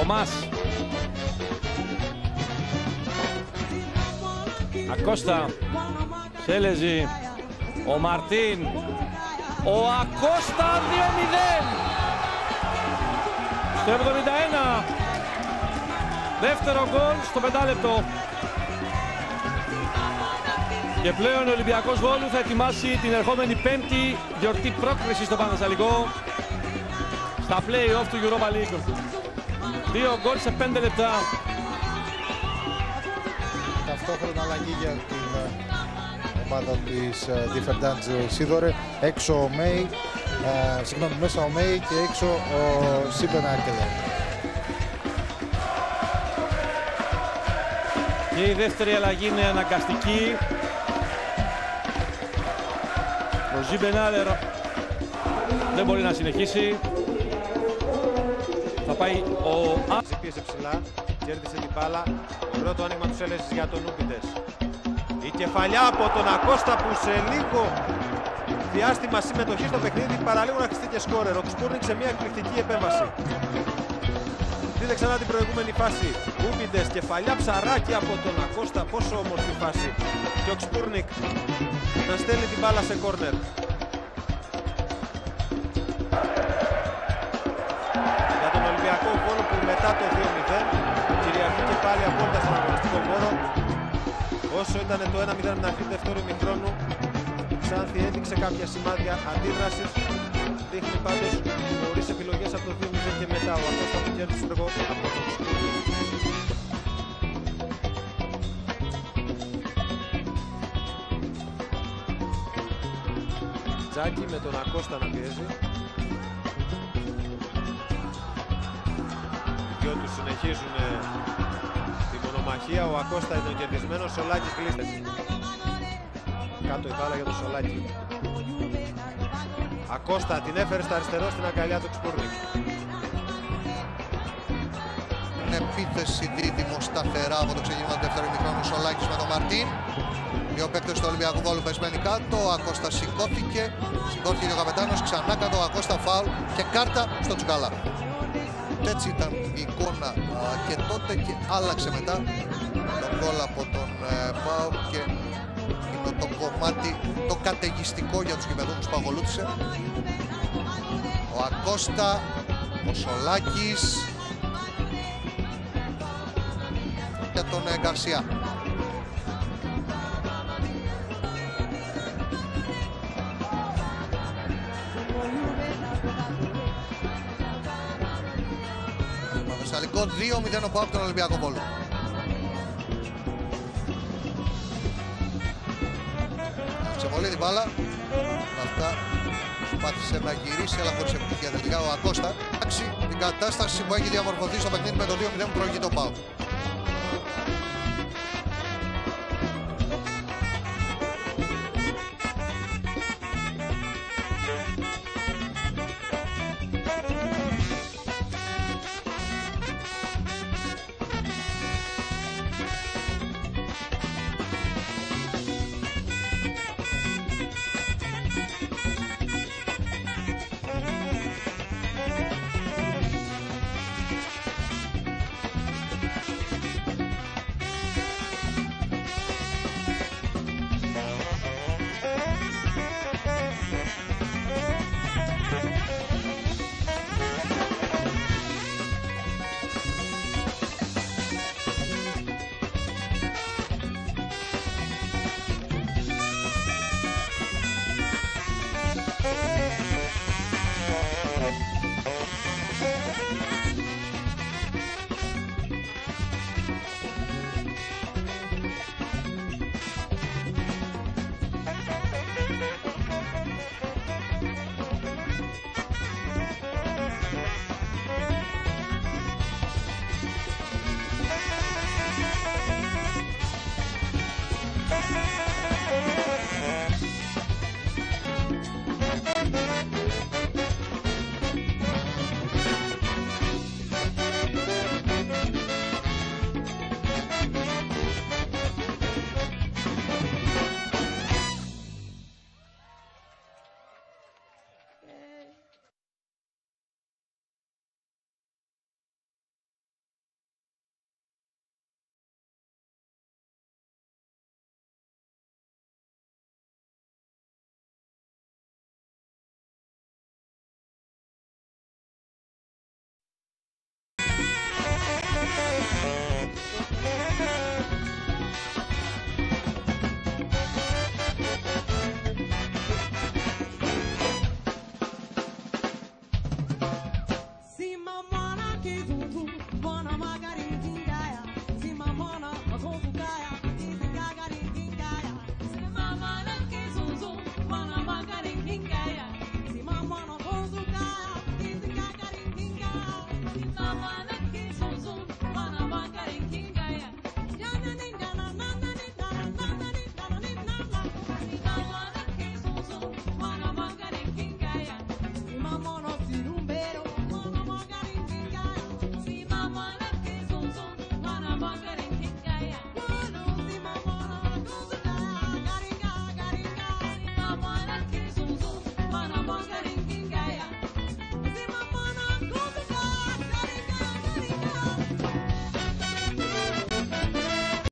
Τομάς. Ακώστα. Σέλεζη. Ο Μαρτίν. Ο Ακώστα 2-0. Στο 71. Δεύτερο γκολ στο 5 λεπτό. Και πλέον ο Ολυμπιακός Βόλου θα ετοιμάσει την ερχόμενη πέμπτη γιορτή πρόκρισης στο Παναθηναϊκό στα play-off του Europa League. 2 γκολ σε 5 λεπτά. Ταυτόχρονα αλλαγή για την ομάδα της Defendants Σίδωρε. Έξω ο Μέι, συγγνώμη, μέσα ο Μέι και έξω ο Σίμπεν Άκελε. Και η δεύτερη αλλαγή είναι αναγκαστική. Ο Ζιμπενάλερ δεν μπορεί να συνεχίσει. Θα πάει ο... Πίεσε ψηλά, κέρδισε την μπάλα. Το πρώτο άνοιγμα του Σέλεζης για τον Ούπιτες. Η κεφαλιά από τον Ακώστα που σε λίγο διάστημα συμμετοχή στο παιχνίδι παραλίγο να χτιστεί και σκόρερ. Ο Ξπούρνικ σε μια εκπληκτική επέμβαση. Δείτε ξανά την προηγούμενη φάση. Ούπιτες, κεφαλιά ψαράκι από τον Ακώστα. Πόσο όμορφη φάση. Και ο Ξπούρνικ να στέλνει την μπάλα σε κόρνερ. Για τον Ολυμπιακό Βόλο που μετά το 2-0 κυριαρχεί και πάλι απόλυτα στον αγωνιστικό χώρο. Όσο ήταν το 1-0 με την αρχή του δεύτερου ημιχρόνου, η Ξάνθη έδειξε κάποια σημάδια αντίδρασης. Δείχνει πάντως χωρίς επιλογές από το 2-0 και μετά. Ο Ακώστα που κέρδισε το γκολ από τον Ξπούρνικ. Τζάκη με τον Ακώστα να πιέζει. Οι δυο τους συνεχίζουν τη μονομαχία. Ο Ακώστα είναι ο κερδισμένος. Σολάκης κλείστες. Κάτω η μπάλα για τον Σολάκη. Ακώστα την έφερε στο αριστερό στην αγκαλιά του Ξπούρνικ. Επίθεση δίδυμο σταθερά από το ξεκίνημα του δεύτερου ημιχρόνου. Σολάκης με τον Μαρτίν. Δύο παίκτες του Ολυμπιακού Βόλου πεσμένοι κάτω. Ο Ακώστα σηκώθηκε. Σηκώθηκε και ο καπετάνος. Ξανά κάτω. Ο Ακώστα φάουλ και κάρτα στο Τσουκαλά. Έτσι ήταν η εικόνα και τότε και άλλαξε μετά τον γκολ από τον Πάο και είναι το κομμάτι το καταιγιστικό για τους γηπεδούχους που ακολούθησε. Ο Ακώστα, ο Σολάκης και τον Γκαρσία. Θεσσαλικό 2-0 από τον Ολυμπιακό Βόλο. Ξεβολεί την μπάλα. Αυτά προσπάθησε να γυρίσει αλλά χωρίς επιτυχία τελικά ο Ακώστα. Την κατάσταση που έχει διαμορφωθεί στο παιχνίδι με το 2-0 που προηγεί το ΠΑΟΚ.